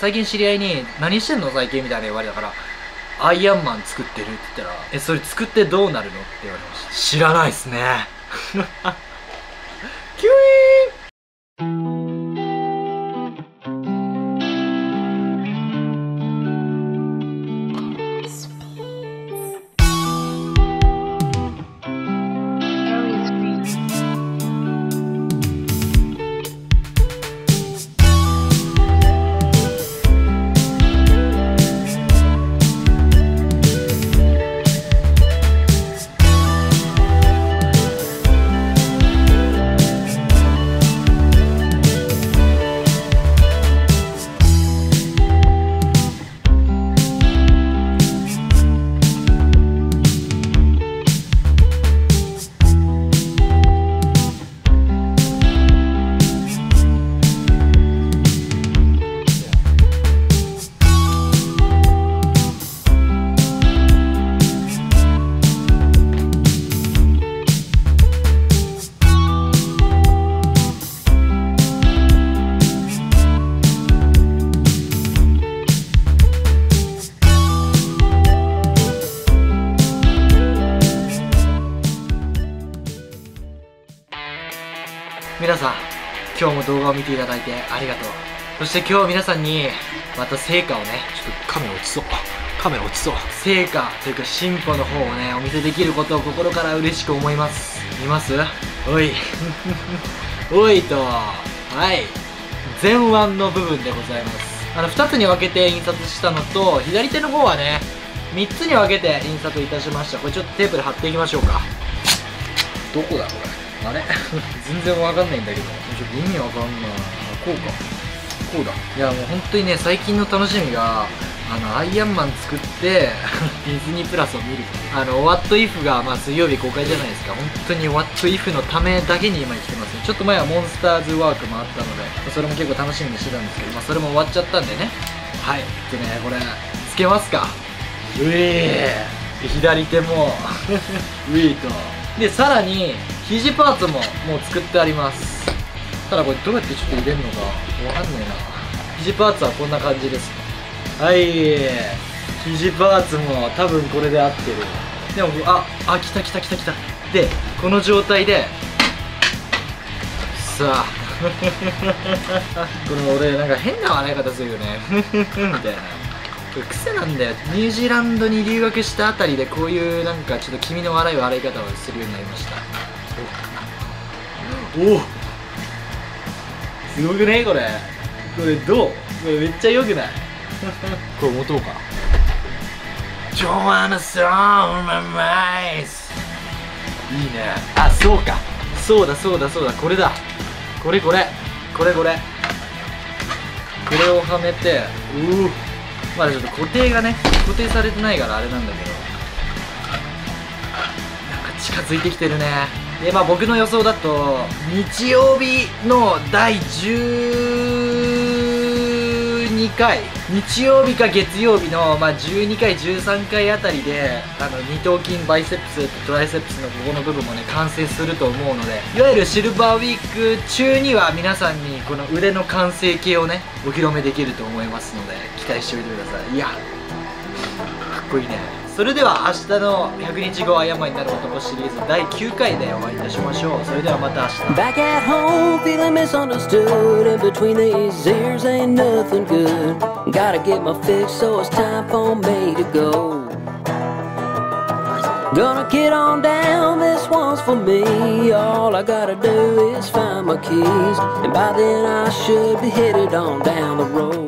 最近知り合いに「何してんの最近」みたいな言われたから「アイアンマン作ってる」って言ったら「それ作ってどうなるの?」って言われました。知らないっすねキュイーン。皆さん、今日も動画を見ていただいてありがとう。そして今日皆さんにまた成果をね、ちょっとカメラ落ちそう、成果というか進歩の方をね、お見せできることを心から嬉しく思います。見ます？おいおいと、はい、前腕の部分でございます。2つに分けて印刷したのと、左手の方はね3つに分けて印刷いたしました。これちょっとテープで貼っていきましょうか。どこだこれ、あれ全然わかんないんだけど、ちょっと意味わかんない。こうか、こうだ。いやもう本当にね、最近の楽しみがアイアンマン作ってディズニープラスを見る。What If が水曜日公開じゃないですか。本当に What If のためだけに今生きてますね。ちょっと前はモンスターズワークもあったので、それも結構楽しみにしてたんですけど、それも終わっちゃったんでね。はい、でね、これつけますか。左手もウィーとで、さらに肘パーツももう作ってあります。ただこれどうやってちょっと入れるのかわかんないな。肘パーツはこんな感じです。はい、肘パーツも多分これで合ってる。でも来た。でこの状態でさあこの俺なんか変な笑い方するよねみたいな。これ癖なんだよ。ニュージーランドに留学したあたりでこういうなんかちょっと気味の悪い笑い方をするようになりました。おすごくねこれ。これどう？これめっちゃ良くないこれ持とうか。ジョアナ・ソーママイスいいね。そうか、そうだこれだ。これをはめて、まだちょっと固定されてないからあれなんだけど、なんか近づいてきてるね。で僕の予想だと日曜日の第12回、日曜日か月曜日の12回13回あたりで二頭筋バイセップスとトライセップスのここの部分もね完成すると思うので、いわゆるシルバーウィーク中には皆さんにこの腕の完成形をねお披露目できると思いますので期待しておいてください。いやかっこいいね。それでは明日の100日後アイアンマンになる男シリーズ第9回でお会いいたしましょう。それではまた明日。 Back at home, feeling misunderstood, and between these ears ain't nothing good. Gotta get my fix, so it's time for me to go. Gonna get on down, this one's for me. All I gotta do is find my keys, and by then I should be headed on down the road.